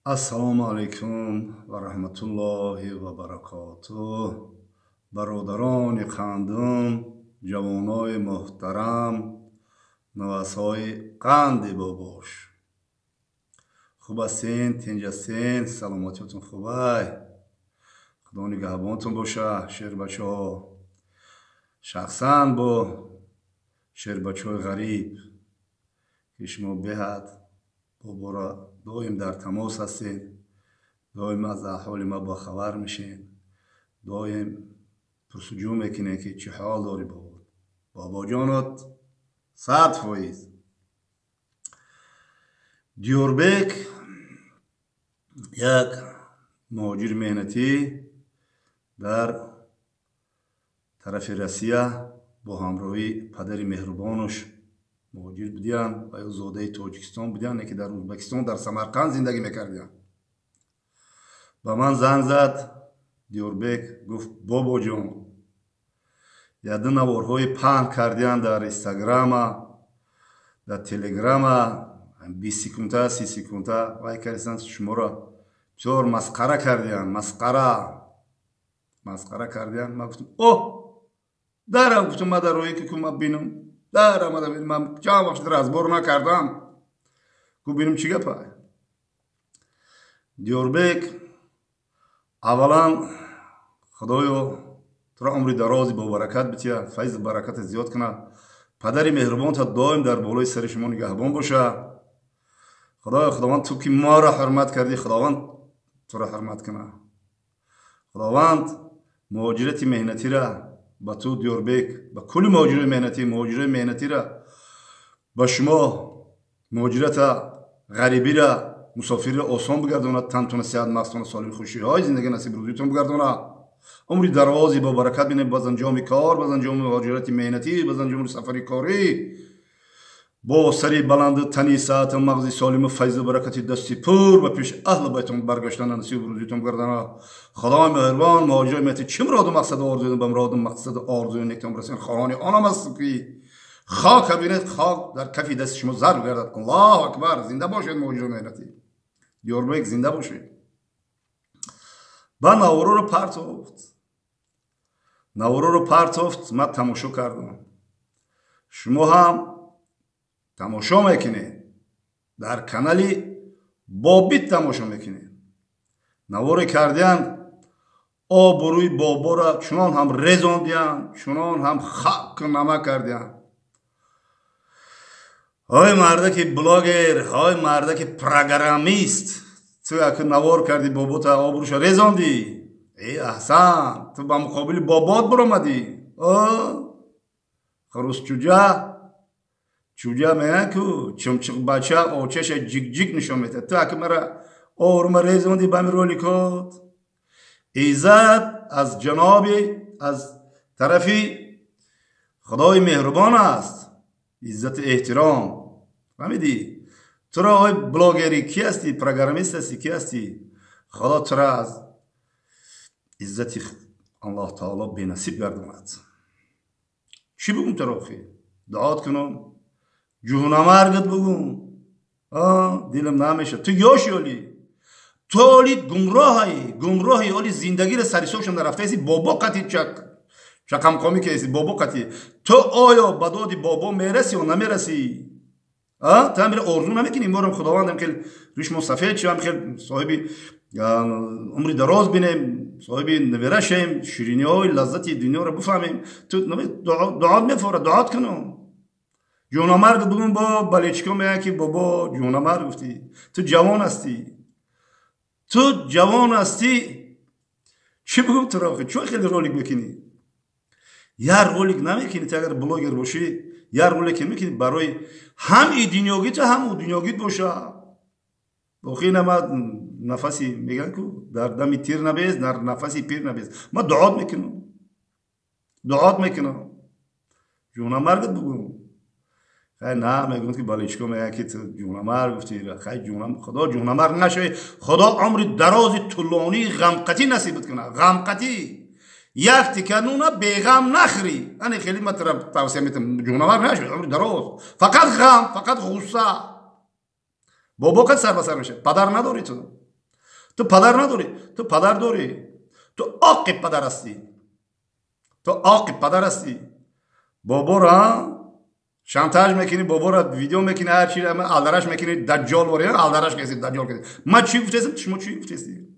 ассалому алайкум ва раҳматуллоҳи ва баракотуҳ. бародарони қандум, ҷавонои муҳтарам, навасҳои қанди бобош, хуб ҳастен? Тинҷ ҳастен? саломатиятон хубай? худо нигаҳбонтон боша. шербачаҳо шахсан бо шербачаҳои ғариб ки шумо беҳад бобора доим дар тамос ҳастед, доим аз аҳволи ма бохабар мешен, доим пурсуҷӯ мекунед ки чӣ ҳол дори бобо. бобоҷонот 100%. диёрбек як муҳоҷири меҳнатӣ дар тарафи Россия бо ҳамроҳии падари меҳрубонаш муҳоҷир будиян ва ё зодаи Тоҷикистон будиян, ки дар Ӯзбекистон дар Самарқанд зиндагӣ мекардиян. ба ман занг зад диёрбек, гуфт бобоҷон, яду наворҳои паҳн кардиян дар инстаграма, дар телеграма, 20 секунда 30 секунда вай кардиян, шуморо бисёр масхара кардиян, масхара кардиян. ман гуфтам дарам, гуфтам ма дар роҳе ки ма бинам, дарам ман чанд вақт разбор накардам, ку бинам чӣ гапа. диёрбек, аввалан худоё туро умри дарози бобаракат бития, файзу бараката зиёд куна, падари меҳрубонта доим дар болои сари шумо нигаҳбон боша. худоё, худованд ту ки моро ҳурмат кардӣ, худованд туро ҳурмат куна. худованд муҳоҷирати меҳнатира ба ту диёрбек, ба кулли муҳоҷирои меҳнатира, ба шумо муҳоҷирата ғарибира, мусофирра осон бигардонад, тантона сиҳат мағзтона солим хушиҳои зиндагӣ насиб рӯзитон бигардонад. умри дарози бо баракат бинед баз анҷоми кор, баз анҷоми муҳоҷирати меҳнатӣ, баз анҷоми сафари корӣ, бо сари баланду тани саату мағзи солиму файзу баракати дасти пур ба пеши аҳли байтон баргаштана насиб рӯзитон бигардонад. худои меҳрубон муҳоҷирои меҳнатӣ чӣ муроду мақсаду орзуён ба муроду мақсаду орзуён нектон расен хоҳони онам аст ки хок бинед, хок дар кафи дасти шумо зар бигардад. аллоҳу акбар. зинда бошед муҳоҷирои меҳнатӣ. диёрбек зинда бошед. ба навороро партофт, ман тамошо кардам. шумо ҳам тамошо мекунед, дар канали бобит тамошо мекунед. наворе кардиян, обрӯи бобора чунон ҳам резондиян, чунон ҳам хаку намак кардиян. ҳой мардаки блогер, ҳой мардаки программист, ту як навор карди бобота, обрӯша резондӣ. аҳсан, ту ба муқобили бобот биромадӣ. чӯҷа меян ку чумчуқбача очаша ҷик нишон метад. ту як мара орума резондӣ ба ҳамин роликот. иззат аз ҷаноби, аз тарафи худои меҳрубон аст. иззату эҳтиром. фаҳмидӣ? туро ой блогери ки ҳастӣ, программист ҳастӣ, ки ҳастӣ? худо туро аз иззати аллоҳ таоло бенасиб гардонад. чӣ бигум туро охир? дуот кунам? ҷуҳнамаргат бигум? дилам намешад. ту ёши оли, ту оли гумроҳи оли зиндагиро сарисошам нарафтаиси бобо қатӣ чақамқомӣ каиси бобо қатӣ. ту оё ба доди бобо мерасӣ ё намерасӣ? ту ҳамира орзу намекунӣ морам худовандам хел рӯшмо сафед шавам, хел соҳиби умри дароз бинем, соҳиби навера шавем, шириниҳои лаззати дунёро бифаҳмем. ту дуот мефорад, дуот кунам. ҷуҳнамард бигум бо балечко меян ки бобо ҷуҳнамард гуфтӣ. ту ҷавон ҳастӣ. чӣ бигум туро? чӯ хеле ролик мекунӣ? як ролик намекунӣ? ту агар блогер бошӣ, як ролик мекунӣ барои ҳам и дунёгиту ҳам у дунёгит боша. охир нама нафаси меган ку дар дами тир набез, дар нафаси пир набез. ма дуот мекунам. ҷуҳнамард бигум. хай на мегӯянд ки балечко мегӯяд ки ту ҷуҳнамард гуфтӣ. хай худо ҷуҳнамард нашавӣ. худо умри дарози тӯлонии ғамқатӣ насибат кунад. ғамқатӣ. як тика нуна беғам нахӯрӣ. ане хеле ма туро тавсия метам, ҷуҳнамард нашавӣ, умри дароз. фақат ғам, фақат ғусса. бобо қад сар ба сар мешавад. падар надорӣ ту. تو پدر نداری، تو پدر داری، تو آقی پدر هستی، تو آقی پدر هستی. بابا را شانتاژ میکنی، بابا را ویدیو میکنی، هر چی را الدرش میکنی، دجال وری الدرش کسی دجال کسی. ما چی گفتیم؟ شما چی گفتید؟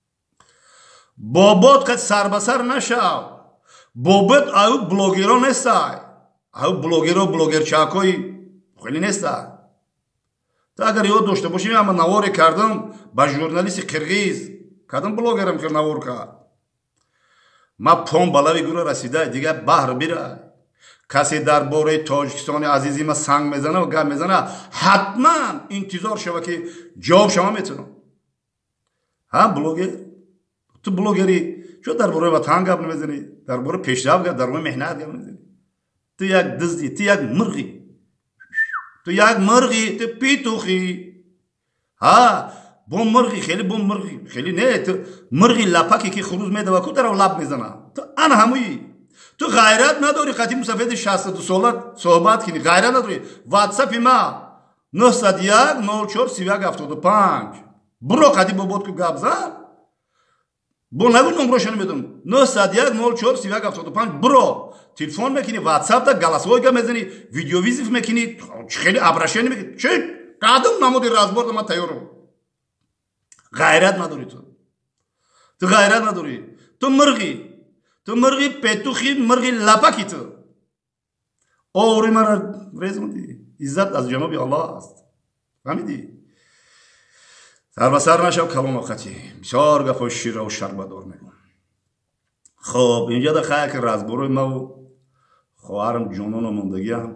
بابات قد سر به سر نشو. بابات او بلوگرا نیستای، او بلوگرا بلوگرچاکوی خیلی نیستای. تا اگر یاد داشته باشی من نواری کردم با ژورنالیست قرغیز کدام بلوگرم که نوار کرد. ما پون بالا گروه رسیده دیگه بحر بیره. کسی در باره تاجیکستان عزیزی ما سنگ میزنه و گپ میزنه حتما انتظار شوه که جواب شما میتونم. ها بلوگر، تو بلوگری چون در باره وطن گپ نمیزنی، در باره پیشرفت گپ، در باره مهنت گپ نمیزنی. تو یک دزدی، تو یک مرغی، تو یک مرغی، تو پیتوخی. ها بوم مرغی، خیلی بوم مرغی، خیلی نه. تو مرغی لپکی که خروز میده و کو در لب میزنه. تو ان همویی. تو غیرت نداری خطیم سفید 62 ساله صحبت کنی، غیرت نداری. واتساپ ما 901 04 31 75 برو خطیم بابات کو گپ زن. بو نگو نمروشن میدم 901 04 31 75 برو تلفن میکنی، واتساپ دا گلاسوی گپ میزنی، ویدیو ویزیف میکنی، خیلی ابرشن میکنی. چی قدم نمودی رازبرد ما تیارم. غیرت نداری تو غیرت نداری. تو مرغی، تو مرغی پیتوخی، مرغی لپکی. تو اوری مرا رزموندی. عزت از جناب الله است، فهمیدی؟ سر به سر نشو کلام وقتی بسیار گپ و شیر و شربدار میگم. خب اینجا دخواه که رازبروی ما و خواهرم جانان و موندگی هم.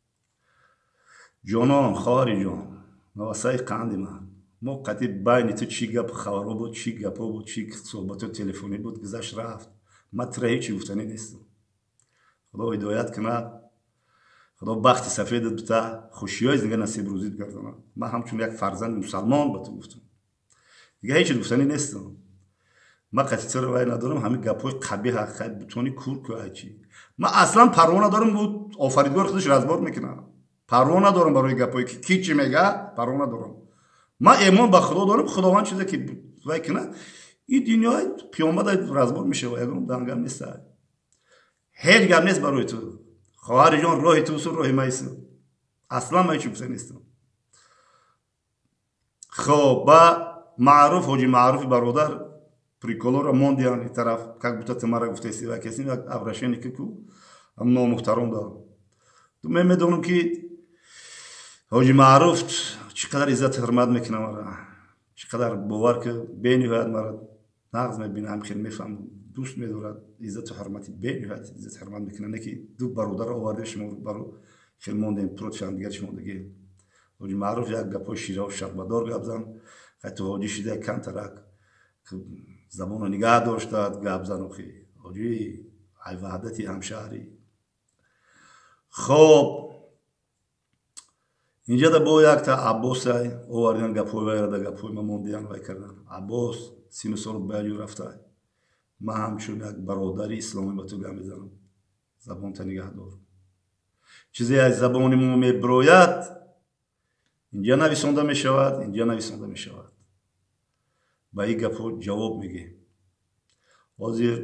جانان خواهری جان نواسای قندی من موقتی بین تو چی گپ خبرو بود، چی گپو بود، چی صحبت تلفنی بود گذشت رفت. ما تره هیچی گفتنی نیستم. خدا هدایت کنه، خدا بخت سفیدت بته، خوشیای زنده نصیب روزیت گردانه. ما همچون یک فرزند مسلمان به تو گفتم دیگه هیچی گفتنی نیستم. ما قطعی رو ندارم، همین گپای قبیح خیلی بتونی کور که چی. ما اصلا پروا ندارم بود آفریدگار خودش رازبار میکنه. پروا ندارم برای گپایی که کی چی میگه، پروا ندارم. ما ایمان به خدا دارم، خداوند چیزی که وای کنه این دنیای قیامت رازبار میشه و یگم دنگم نیست. هیچ گپ نیست برای تو. خواهر جان راه تو سو راه مایسو. اصلا ما هیچ چیزی نیستم. خب با معروف حاجی معروف برادر پریکولور موندیان طرف как будто ты مرا گفته سی و کسی یک ابرشنی که کو هم نامحترم دار. تو من میدونم که حاجی معروف چقدر عزت حرمت میکنه مرا، چقدر باور که بینهایت مرا نقض میبینم، خیلی میفهم دوست میدارد، عزت و حرمتی بینهایت عزت حرمت میکنه. نه که دو برادر آورده شما برو خیلی موندیم پروت شدن دیگر شما دیگه. حاجی معروف یک گپای شیره و شربدار گپ زن، حتی حاجی شده کم ترک زبان رو نگاه داشتد گپ زن اخی حاجی ای وحدتی همشهری. خب اینجا دا با یک تا عباس های آوردن گپوی وای را دا گپوی ما موندیان وای کردن. عباس 30 سال بیجو رفته. ما همچون یک برادری اسلامی با تو گپ میزنم، زبان تا نگاه دار. چیزی از زبان ما میبروید اینجا نویسنده میشود، اینجا نویسنده میشود. با این گپو جواب میگه. حاضر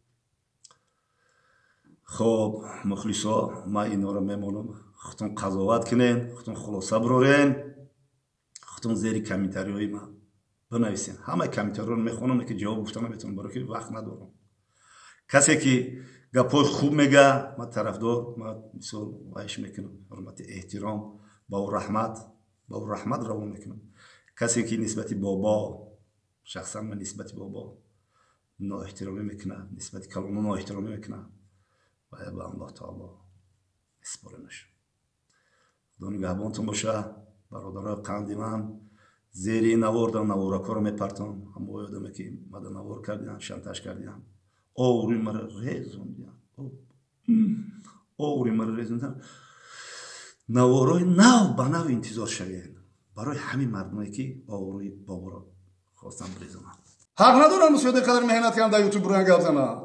خب مخلصا ما اینا رو میمونم، خودتون قضاوت کنین، خودتون خلاصه برورین، خودتون زیر کامنتاری های ما بنویسین. همه کامنتاری رو میخونم که جواب گفتن نمیتونم برای که وقت ندارم. کسی که گپای خوب میگه ما طرفدار، ما مثال وایش میکنم، حرمت احترام با رحمت روان میکنم. کسی که نسبت بابا شخصا من نسبت بابا نا احترامی میکنه، نسبت کلام نا احترامی میکنه و به الله تعالی اسپارمش. خدا نگهبانتون باشه. برادرای قندی من زیر این نواردم نوارکا رو میپرتم. همه یادمه که مده نوار کردیم، شانتاژ کردیم، اوری مرا ریزوندیم، اوری مرا ریزوندیم. نوارای نو به نو انتظار شوید برای همین مردمایی که اوری بابا رو خواستم بریزونم. حق ندارم مسعود قدر مهنت کردم در یوتیوب رو گپ زنم.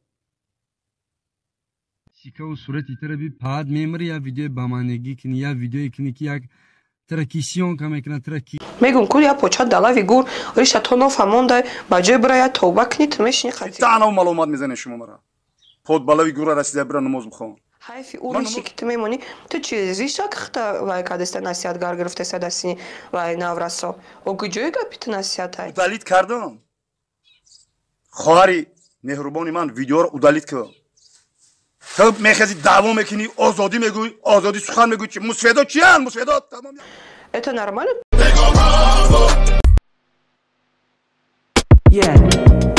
شیکا و صورت ایتر بی پاد میمری یا ویدیو بامانگی کنی یا ویدیو کنی که یک ترکیشیون کم کنه ترکی мегум ку я поча далави гур риша то нофамондай ба ҷои бирая товба кунид мешини хати таъна маълумот мезанед шумо мара подбалави гура расида бира намоз бхон ҳайфи ӯ риши ки ту мемонӣ ту чи риша кихта вай кадеста насиҳатгар гирифтеса дастини вай наврасо оги ҷои гапи ту насиҳатай удалит кардам хоҳари меҳрубони ман видеоро удалит кардам ту мехази даъво мекунӣ озодӣ мегӯй озодӣ сухан мегӯй чи мусфедо чиян мусфедо тамом это нормально Yeah.